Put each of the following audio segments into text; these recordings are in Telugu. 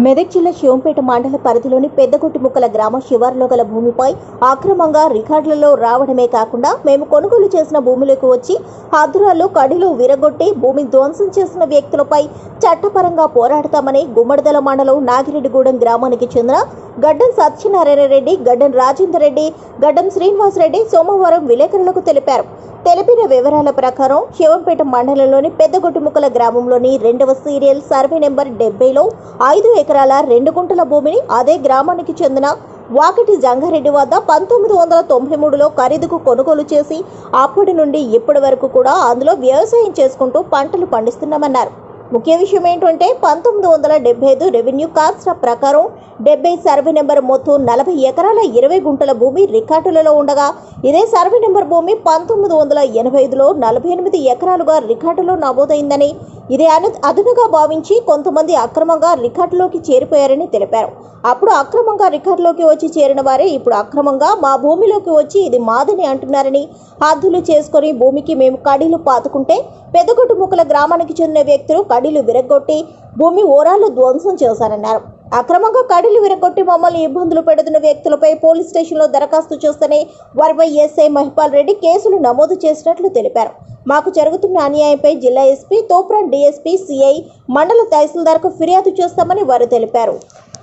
మెదక్ జిల్లా శివంపేట మండల పరిధిలోని పెద్దగొట్టిముక్కల గ్రామ శివారులో గల భూమిపై అక్రమంగా రికార్డులలో రావడమే కాకుండా మేము కొనుగోలు చేసిన భూమిలోకి వచ్చి హద్దురాల్లో కడిలు విరగొట్టి భూమి ధ్వంసం చేసిన వ్యక్తులపై చట్టపరంగా పోరాడతామని గుమ్మడిదల మండలం నాగిరెడ్డిగూడెం గ్రామానికి చెందిన గడ్డం సత్యనారాయణ రెడ్డి, గడ్డం రాజేందర్ రెడ్డి, గడ్డం శ్రీనివాస్ రెడ్డి సోమవారం విలేకరులకు తెలిపారు. తెలిపిన వివరాల ప్రకారం శివంపేట మండలంలోని పెద్దగొట్టిముక్కల గ్రామంలోని 2వ సీరియల్ సర్వే నెంబర్ 70లో 5 ఎకరాల 2 గుంటల భూమిని అదే గ్రామానికి చెందిన వాకటి జంగారెడ్డి వద్ద 1993లో ఖరీదుకు కొనుగోలు చేసి అప్పటి నుండి ఇప్పటి వరకు కూడా అందులో వ్యవసాయం చేసుకుంటూ పంటలు పండిస్తున్నామన్నారు. ముఖ్య విషయం ఏంటంటే 1975 రెవెన్యూ కాస్ట్ల ప్రకారం 70 సర్వే నెంబర్ మొత్తం 40 ఎకరాల 20 గుంటల భూమి రికార్డులలో ఉండగా ఇదే సర్వే నెంబర్ భూమి 1985లో 48 ఎకరాలుగా రికార్డులో నమోదైందని, ఇదే అదునుగా భావించి కొంతమంది అక్రమంగా రికార్డులోకి చేరిపోయారని తెలిపారు. అప్పుడు అక్రమంగా రికార్డులోకి వచ్చి చేరిన వారే ఇప్పుడు అక్రమంగా మా భూమిలోకి వచ్చి ఇది మాదని అంటున్నారని, హద్దులు చేసుకుని భూమికి మేము కడీలు పాతుకుంటే పెద్దగొట్టిముక్కల గ్రామానికి చెందిన వ్యక్తులు కడీలు విరగొట్టి భూమి ఓరాలు ధ్వంసం చేశారన్నారు. అక్రమంగా కడీలు విరగొట్టి మమ్మల్ని ఇబ్బందులు పెడుతున్న వ్యక్తులపై పోలీస్ స్టేషన్లో దరఖాస్తు చేస్తేనే వారిపై ఎస్ఐ మహిపాల్ రెడ్డి కేసులు నమోదు చేసినట్లు తెలిపారు. మాకు జరుగుతున్న అన్యాయంపై జిల్లా ఎస్పీ, తోప్రాన్ డిఎస్పీ, సిఐ, మండల తహసీల్దార్కు ఫిర్యాదు చేస్తామని వారు తెలిపారు.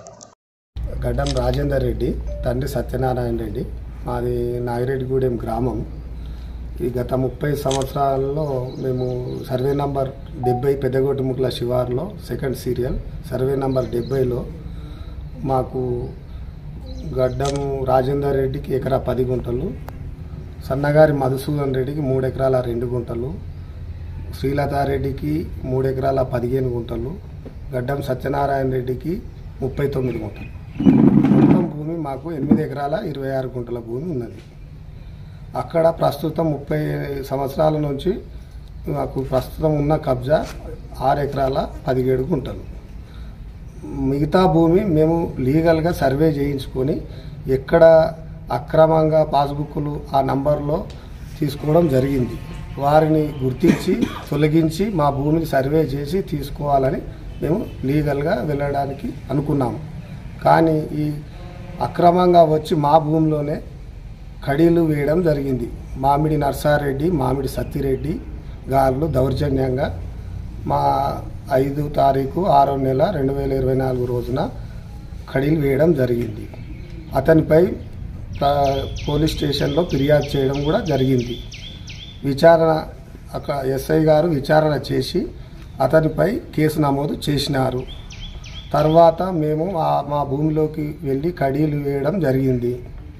గడ్డం రాజేందర్ రెడ్డి, తండ్రి సత్యనారాయణ రెడ్డి, మాది నాగిరెడ్డిగూడెం గ్రామం. ఈ గత 30 సంవత్సరాలలో మేము సర్వే నంబర్ 70 పెద్దగొట్టిముక్కల శివారులో సెకండ్ సీరియల్ సర్వే నంబర్ 70లో మాకు గడ్డం రాజేందర్ రెడ్డికి ఎకరా 10 గుంటలు, సన్నగారి మధుసూదన్ రెడ్డికి 3 ఎకరాల 2 గుంటలు, శ్రీలతారెడ్డికి 3 ఎకరాల 15 గుంటలు, గడ్డం సత్యనారాయణ రెడ్డికి 39 గుంటలు. మొత్తం భూమి మాకు 8 ఎకరాల 26 గుంటల భూమి ఉన్నది. అక్కడ ప్రస్తుతం 30 సంవత్సరాల నుంచి మాకు ప్రస్తుతం ఉన్న కబ్జా 6 ఎకరాల 17 గుంటలు. మిగతా భూమి మేము లీగల్గా సర్వే చేయించుకొని ఎక్కడ అక్రమంగా పాస్బుక్లు ఆ నంబర్లో తీసుకోవడం జరిగింది. వారిని గుర్తించి తొలగించి మా భూమిని సర్వే చేసి తీసుకోవాలని మేము లీగల్గా వెళ్ళడానికి అనుకున్నాము. కానీ ఈ అక్రమంగా వచ్చి మా భూమిలోనే కడీలు వేయడం జరిగింది. మామిడి నర్సారెడ్డి, మామిడి సత్తిరెడ్డి గారు దౌర్జన్యంగా మా 5 తారీఖు 6వ నెల 2024 రోజున కడీలు వేయడం జరిగింది. అతనిపై పోలీస్ స్టేషన్లో ఫిర్యాదు చేయడం కూడా జరిగింది. విచారణ అక్కడ ఎస్ఐ గారు విచారణ చేసి అతనిపై కేసు నమోదు చేసినారు. తర్వాత మేము మా భూమిలోకి వెళ్ళి కడీలు వేయడం జరిగింది.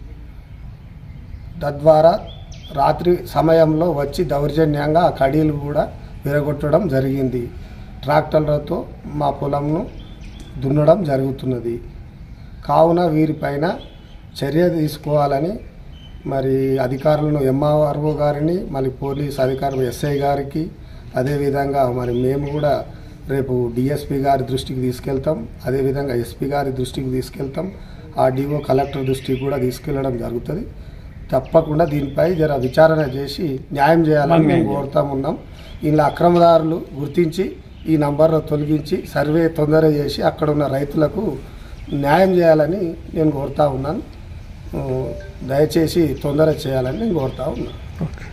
తద్వారా రాత్రి సమయంలో వచ్చి దౌర్జన్యంగా ఆ కడీలు కూడా విరగొట్టడం జరిగింది. ట్రాక్టర్లతో మా పొలంను దున్నడం జరుగుతున్నది. కావున వీరిపైన చర్య తీసుకోవాలని మరి అధికారులను ఎంఆర్ఓ గారిని, మళ్ళీ పోలీస్ అధికారులు ఎస్ఐ గారికి, అదేవిధంగా మరి మేము కూడా రేపు డిఎస్పీ గారి దృష్టికి తీసుకెళ్తాం, అదేవిధంగా ఎస్పీ గారి దృష్టికి తీసుకెళ్తాం, ఆర్డీఓ కలెక్టర్ దృష్టికి కూడా తీసుకెళ్లడం జరుగుతుంది. తప్పకుండా దీనిపై జర విచారణ చేసి న్యాయం చేయాలని మేము కోరుతా ఉన్నాం. ఇలా అక్రమదారులు గుర్తించి ఈ నంబర్లో తొలగించి సర్వే తొందర చేసి అక్కడ ఉన్న రైతులకు న్యాయం చేయాలని నేను కోరుతా ఉన్నాను. దయచేసి తొందర చేయాలని నేను కోరుతా ఉన్నాను.